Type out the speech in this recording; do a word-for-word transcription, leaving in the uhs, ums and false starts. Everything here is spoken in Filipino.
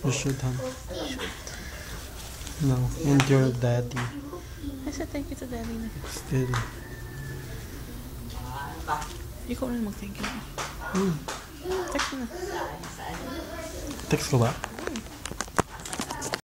You should, huh? Should. No, and your daddy. I said thank you to daddy na. Still. Ikaw na mag-thank you. Hmm. Text mo na. Text ko ba?